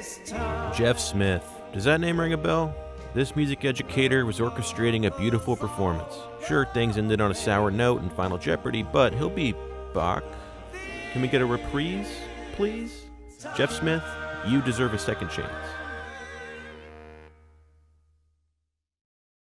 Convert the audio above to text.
Jeff Smith. Does that name ring a bell? This music educator was orchestrating a beautiful performance. Sure, things ended on a sour note in Final Jeopardy, but he'll be back. Can we get a reprise, please? Jeff Smith, you deserve a second chance.